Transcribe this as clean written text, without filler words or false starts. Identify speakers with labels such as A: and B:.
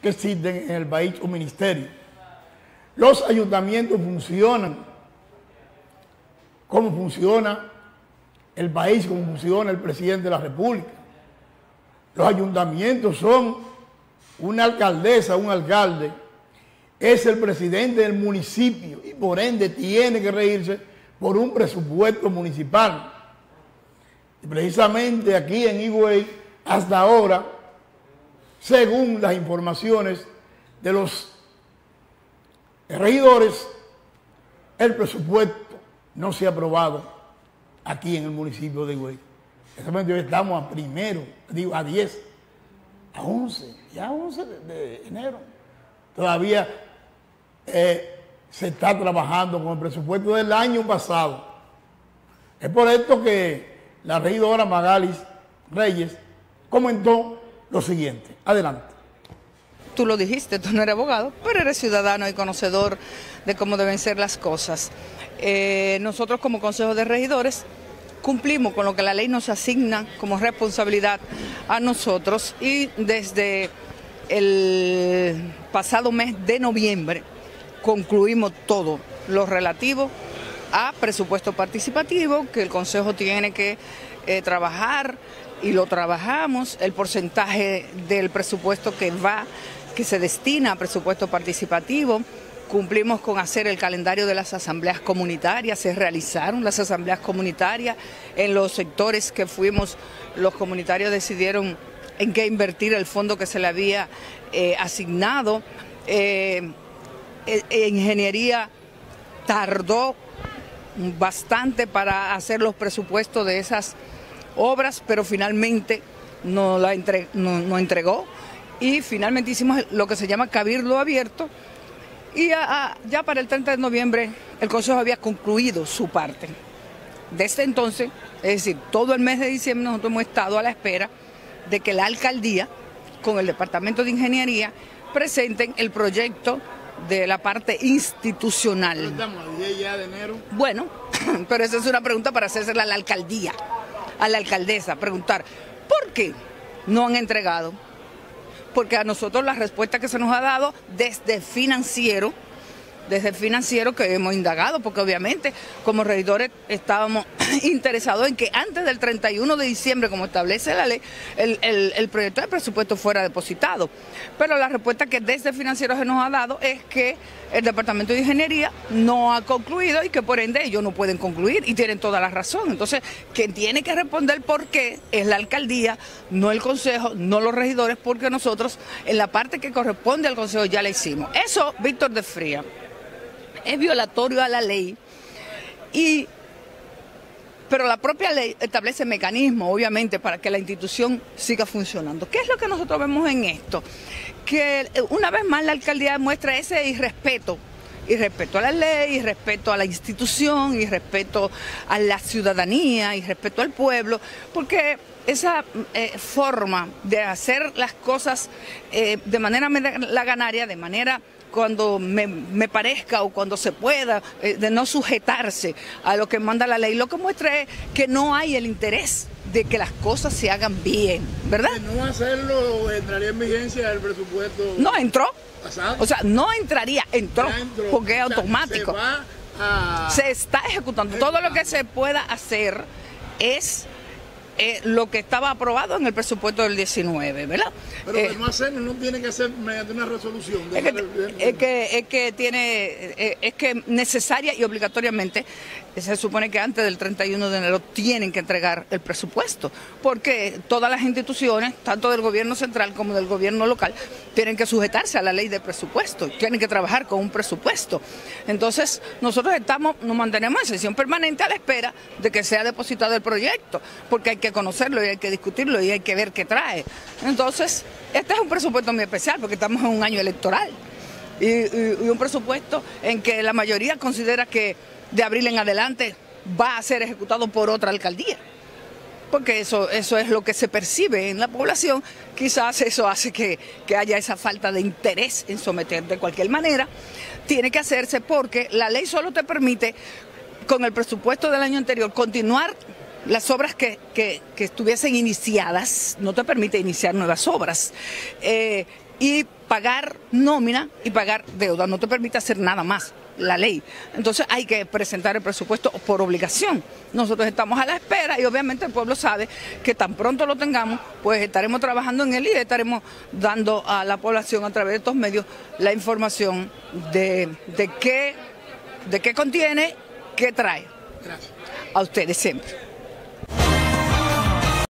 A: que existen en el país o ministerios. Los ayuntamientos funcionan como funciona el país, como funciona el presidente de la República. Los ayuntamientos son una alcaldesa, un alcalde, es el presidente del municipio y por ende tiene que regirse por un presupuesto municipal. Y precisamente aquí en Higüey, hasta ahora, según las informaciones de los regidores, el presupuesto no se ha aprobado aquí en el municipio de Higüey. Exactamente hoy estamos a 10, a 11, ya 11 de enero. Todavía se está trabajando con el presupuesto del año pasado. Es por esto que la regidora Magalis Reyes comentó lo siguiente. Adelante.
B: Tú lo dijiste, tú no eres abogado, pero eres ciudadano y conocedor de cómo deben ser las cosas. Nosotros como Consejo de Regidores cumplimos con lo que la ley nos asigna como responsabilidad a nosotros y desde el pasado mes de noviembre concluimos todo lo relativo a presupuesto participativo que el Consejo tiene que trabajar y lo trabajamos, el porcentaje del presupuesto que se destina a presupuesto participativo. Cumplimos con hacer el calendario de las asambleas comunitarias, se realizaron las asambleas comunitarias en los sectores que fuimos, los comunitarios decidieron en qué invertir el fondo que se le había asignado. Ingeniería tardó bastante para hacer los presupuestos de esas obras, pero finalmente nos entregó y finalmente hicimos lo que se llama cabildo abierto. Y ya para el 30 de noviembre el Consejo había concluido su parte. Desde entonces, es decir, todo el mes de diciembre nosotros hemos estado a la espera de que la alcaldía, con el Departamento de Ingeniería, presenten el proyecto de la parte institucional.
A: Estamos a 10 ya de enero.
B: Bueno, pero esa es una pregunta para hacérsela a la alcaldía, a la alcaldesa, preguntar, ¿por qué no han entregado? Porque a nosotros la respuesta que se nos ha dado desde financiero que hemos indagado, porque obviamente como regidores estábamos interesados en que antes del 31 de diciembre, como establece la ley, el proyecto de presupuesto fuera depositado. Pero la respuesta que desde financiero se nos ha dado es que el Departamento de Ingeniería no ha concluido y que por ende ellos no pueden concluir y tienen toda la razón. Entonces, quien tiene que responder por qué es la alcaldía, no el Consejo, no los regidores, porque nosotros en la parte que corresponde al Consejo ya la hicimos. Eso, Víctor de Fría, es violatorio a la ley, pero la propia ley establece mecanismos, obviamente, para que la institución siga funcionando. ¿Qué es lo que nosotros vemos en esto? Que una vez más la alcaldía muestra ese irrespeto a la ley, irrespeto a la institución, irrespeto a la ciudadanía, irrespeto al pueblo, porque esa forma de hacer las cosas de manera laganaria, de manera cuando me parezca o cuando se pueda, de no sujetarse a lo que manda la ley, lo que muestra es que no hay el interés de que las cosas se hagan bien, ¿verdad?
A: De no hacerlo, entraría en vigencia el presupuesto.
B: No entró.
A: ¿Pasado?
B: O sea, no entraría, entró, porque es automático. Se está ejecutando. Todo lo que se pueda hacer es lo que estaba aprobado en el presupuesto del 19, ¿verdad?
A: Pero de no hacerlo no tiene que ser mediante una resolución.
B: Es que necesaria y obligatoriamente se supone que antes del 31 de enero tienen que entregar el presupuesto, porque todas las instituciones, tanto del gobierno central como del gobierno local, tienen que sujetarse a la ley de presupuesto, tienen que trabajar con un presupuesto. Entonces, nosotros nos mantenemos en sesión permanente a la espera de que sea depositado el proyecto, porque hay que conocerlo y hay que discutirlo y hay que ver qué trae. Entonces, este es un presupuesto muy especial porque estamos en un año electoral y un presupuesto en que la mayoría considera que de abril en adelante va a ser ejecutado por otra alcaldía, porque eso es lo que se percibe en la población. Quizás eso hace que haya esa falta de interés en someter. De cualquier manera, tiene que hacerse porque la ley solo te permite, con el presupuesto del año anterior, continuar las obras que estuviesen iniciadas, no te permite iniciar nuevas obras. y pagar nómina y pagar deuda. No te permite hacer nada más la ley. Entonces hay que presentar el presupuesto por obligación. Nosotros estamos a la espera y obviamente el pueblo sabe que tan pronto lo tengamos, pues estaremos trabajando en él y estaremos dando a la población a través de estos medios la información de qué contiene, qué trae.
A: Gracias.
B: A ustedes siempre.